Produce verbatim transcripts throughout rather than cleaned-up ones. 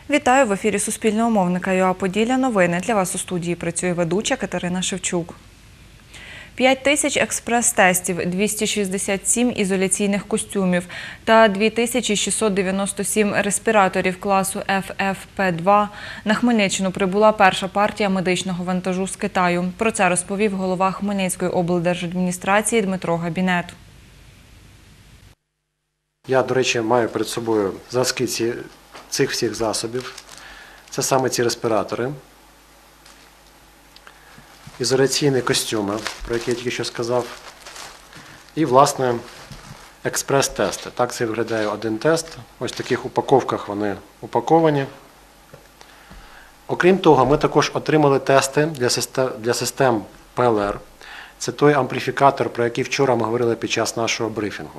Вітаю в ефірі Суспільного мовника ЮА Поділля. Новини. Для вас у студії працює ведуча Катерина Шевчук. п'ять тисяч експрес-тестів, двісті шістдесят сім ізоляційних костюмів та дві тисячі шістсот дев'яносто сім респіраторів класу еф еф пі два. На Хмельниччину прибула перша партія медичного вантажу з Китаю. Про це розповів голова Хмельницької облдержадміністрації Дмитро Габінет. Я, до речі, маю перед собою зразки ці, цих всіх засобів. Це саме ці респіратори, ізоляційні костюми, про які я тільки що сказав, і, власне, експрес-тести. Так це виглядає один тест. Ось в таких упаковках вони упаковані. Окрім того, ми також отримали тести для систем, для систем пе ел ер. Це той ампліфікатор, про який вчора ми говорили під час нашого брифінгу.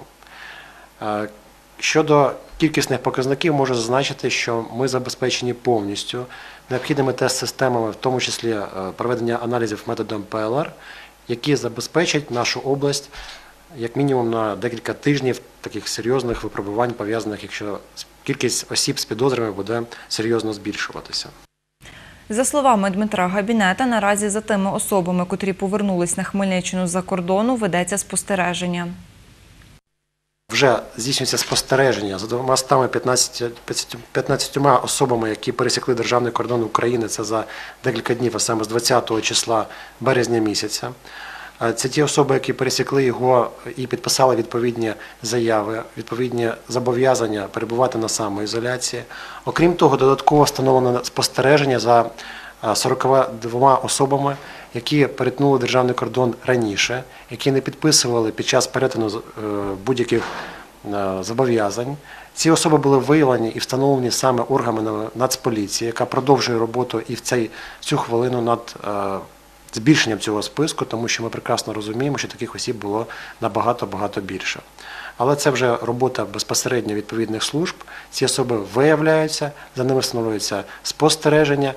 Щодо кількісних показників, можу зазначити, що ми забезпечені повністю необхідними тест-системами, в тому числі проведення аналізів методом пе ел ер, які забезпечать нашу область як мінімум на декілька тижнів таких серйозних випробувань, пов'язаних, якщо кількість осіб з підозрами буде серйозно збільшуватися. За словами Дмитра Габінета, наразі за тими особами, котрі повернулись на Хмельниччину з-за кордону, ведеться спостереження. Вже здійснюється спостереження за двома п'ятнадцятьма особами, які пересікли державний кордон України, це за декілька днів, а саме з двадцятого числа березня місяця. Це ті особи, які пересікли його і підписали відповідні заяви, відповідні зобов'язання перебувати на самоізоляції. Окрім того, додатково встановлено спостереження за сорокома двома особами, які перетнули державний кордон раніше, які не підписували під час перетину будь-яких зобов'язань. Ці особи були виявлені і встановлені саме органами Нацполіції, яка продовжує роботу і в цей, в цю хвилину над збільшенням цього списку, тому що ми прекрасно розуміємо, що таких осіб було набагато-багато більше. Але це вже робота безпосередньо відповідних служб. Ці особи виявляються, за ними встановлюється спостереження.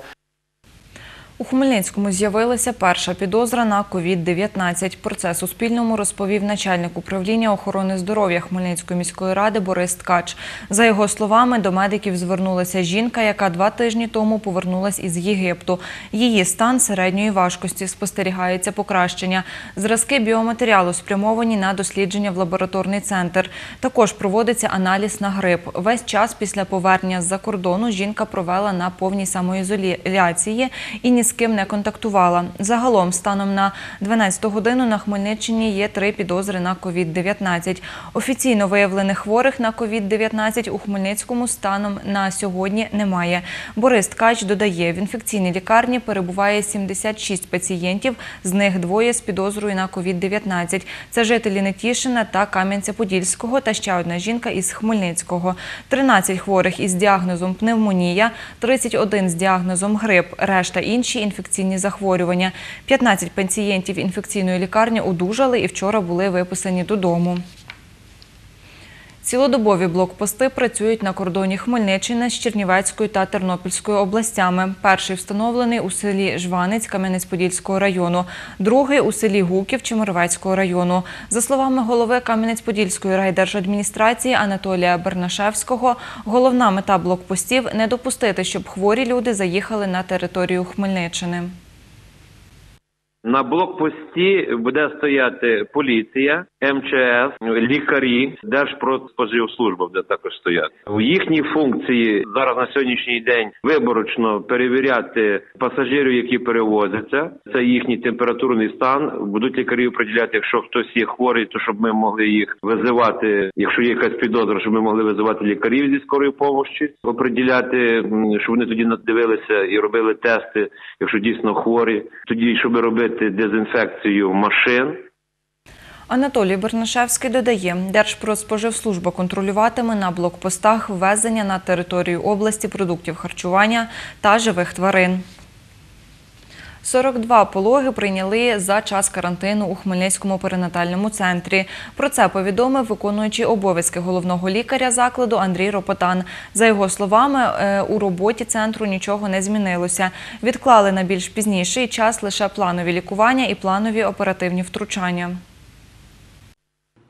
У Хмельницькому з'явилася перша підозра на ковід дев'ятнадцять. Про це Суспільному розповів начальник управління охорони здоров'я Хмельницької міської ради Борис Ткач. За його словами, до медиків звернулася жінка, яка два тижні тому повернулась із Єгипту. Її стан середньої важкості, спостерігається покращення. Зразки біоматеріалу спрямовані на дослідження в лабораторний центр. Також проводиться аналіз на грип. Весь час після повернення з-за кордону жінка провела на повній самоізоляції і ні з ким не контактувала. Загалом, станом на дванадцяту годину на Хмельниччині є три підозри на ковід дев'ятнадцять. Офіційно виявлених хворих на ковід дев'ятнадцять у Хмельницькому станом на сьогодні немає. Борис Ткач додає, в інфекційній лікарні перебуває сімдесят шість пацієнтів, з них двоє з підозрою на ковід дев'ятнадцять. Це жителі Нетішина та Кам'янця-Подільського та ще одна жінка із Хмельницького. тринадцять хворих із діагнозом пневмонія, тридцять один з діагнозом грип, решта інші інфекційні захворювання. п'ятнадцять пацієнтів інфекційної лікарні одужали і вчора були виписані додому. Цілодобові блокпости працюють на кордоні Хмельниччини з Чернівецькою та Тернопільською областями. Перший встановлений у селі Жванець Кам'янець-Подільського району, другий у селі Гуків Чемеровецького району. За словами голови Кам'янець-Подільської райдержадміністрації Анатолія Бернашевського, головна мета блокпостів – не допустити, щоб хворі люди заїхали на територію Хмельниччини. На блокпості буде стояти поліція, ем че ес, лікарі, Держпродспоживслужба буде також стояти. У їхній функції зараз на сьогоднішній день виборочно перевіряти пасажирів, які перевозяться. Це їхній температурний стан. Будуть лікарі определяти, якщо хтось є хворий, то щоб ми могли їх визивати. Якщо є якась підозра, щоб ми могли визивати лікарів зі скорої допомоги. Определяти, щоб вони тоді надивилися і робили тести, якщо дійсно хворі. Тоді, щоб робити дезінфекцію машин. Анатолій Бернашевський додає, Держпродспоживслужба контролюватиме на блокпостах ввезення на територію області продуктів харчування та живих тварин. сорок два пологи прийняли за час карантину у Хмельницькому перинатальному центрі. Про це повідомив виконуючий обов'язки головного лікаря закладу Андрій Ропотан. За його словами, у роботі центру нічого не змінилося. Відклали на більш пізніший час лише планові лікування і планові оперативні втручання.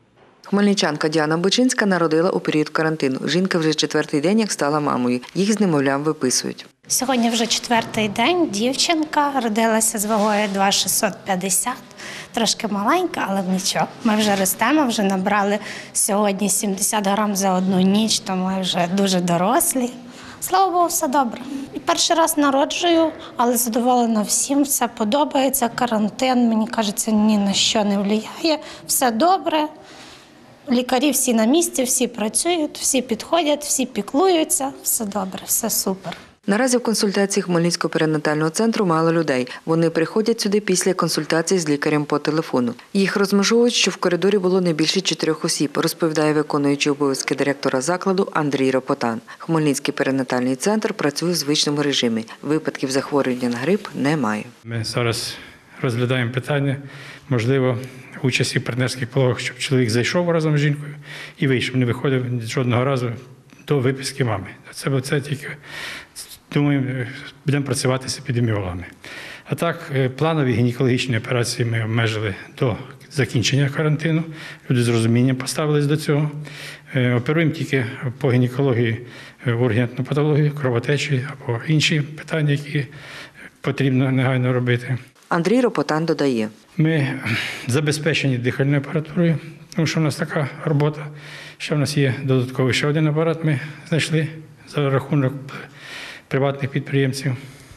Хмельничанка Діана Бочинська народила у період карантину. Жінка вже четвертий день, як стала мамою. Їх з немовлям виписують. Сьогодні вже четвертий день. Дівчинка родилася з вагою два тисячі шістсот п'ятдесят. Трошки маленька, але нічого. Ми вже ростемо, вже набрали сьогодні сімдесят грам за одну ніч, то ми вже дуже дорослі. Слава Богу, все добре. Перший раз народжую, але задоволена всім, все подобається. Карантин, мені кажеться, ні на що не впливає. Все добре. Лікарі всі на місці, всі працюють, всі підходять, всі піклуються. Все добре, все супер. Наразі в консультації Хмельницького перинатального центру мало людей. Вони приходять сюди після консультації з лікарем по телефону. Їх розмежовують, що в коридорі було не більше чотирьох осіб, розповідає виконуючий обов'язки директора закладу Андрій Ропотан. Хмельницький перинатальний центр працює в звичному режимі. Випадків захворювання на грип немає. Ми зараз розглядаємо питання, можливо, участі в партнерських пологах, щоб чоловік зайшов разом з жінкою і вийшов, не виходив жодного разу до виписки мами. Це, це тільки, думаю, будемо працювати з епідеміологами. А так, планові гінекологічні операції ми обмежили до закінчення карантину. Люди з розумінням поставились до цього. Оперуємо тільки по гінекології ургентну патологію, кровотечі або інші питання, які потрібно негайно робити. Андрій Ропотан додає. Ми забезпечені дихальною апаратурою, тому що в нас така робота. Ще в нас є додатковий ще один апарат, ми знайшли за рахунок приватних підприємців.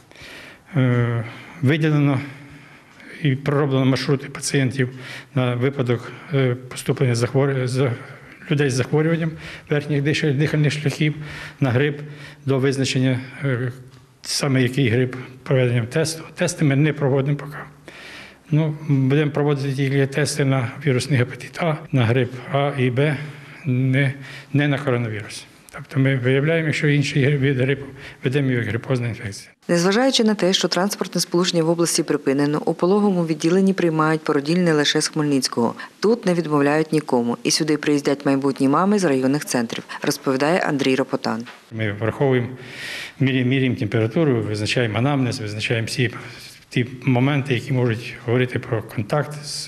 Виділено і пророблено маршрути пацієнтів на випадок поступлення захворювання, людей з захворюванням верхніх дихальних шляхів на грип до визначення саме який грип проведенням тесту. Тести ми не проводимо поки. Ну, будемо проводити тільки тести на вірусний гепатит А, на грип А і Б, не, не на коронавірус. Тобто ми виявляємо, якщо інший від грипу, ведемо його грипозна інфекція. Незважаючи на те, що транспортне сполучення в області припинено, у пологовому відділенні приймають породіль не лише з Хмельницького. Тут не відмовляють нікому. І сюди приїздять майбутні мами з районних центрів, розповідає Андрій Ропотан. Ми враховуємо, міряємо температуру, визначаємо анамнез, визначаємо всі ті моменти, які можуть говорити про контакт з,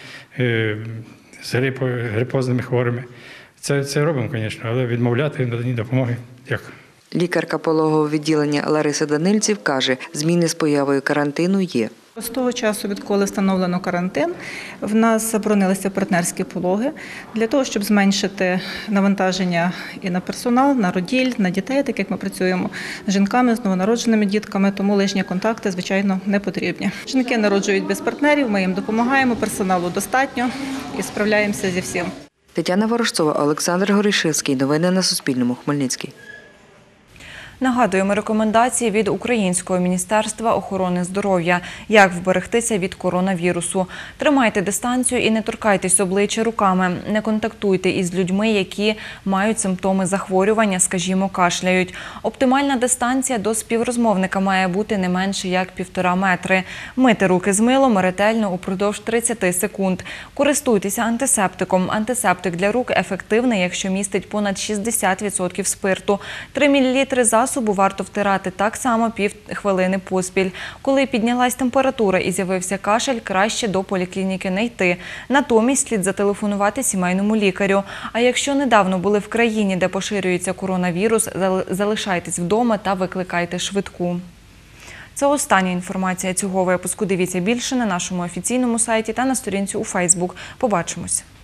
з грипо, грипозними хворими. Це, це робимо, звісно, але відмовляти надані допомоги як. Лікарка пологового відділення Лариса Данильців каже, зміни з появою карантину є. З того часу, відколи встановлено карантин, в нас заборонилися партнерські пологи для того, щоб зменшити навантаження і на персонал, на роділь, на дітей, так як ми працюємо з жінками, з новонародженими дітками, тому лишні контакти, звичайно, не потрібні. Жінки народжують без партнерів, ми їм допомагаємо, персоналу достатньо і справляємося зі всім. Тетяна Ворожцова, Олександр Горішевський. Новини на Суспільному. Хмельницький. Нагадуємо рекомендації від Українського міністерства охорони здоров'я. Як вберегтися від коронавірусу. Тримайте дистанцію і не торкайтесь обличчя руками. Не контактуйте із людьми, які мають симптоми захворювання, скажімо, кашляють. Оптимальна дистанція до співрозмовника має бути не менше як півтора метри. Мити руки з милом ретельно упродовж тридцяти секунд. Користуйтеся антисептиком. Антисептик для рук ефективний, якщо містить понад шістдесят відсотків спирту. три мілілітри засобу варто втирати так само пів хвилини поспіль. Коли піднялась температура і з'явився кашель, краще до поліклініки не йти. Натомість слід зателефонувати сімейному лікарю. А якщо недавно були в країні, де поширюється коронавірус, залишайтесь вдома та викликайте швидку. Це остання інформація цього випуску. Дивіться більше на нашому офіційному сайті та на сторінці у Фейсбук. Побачимось.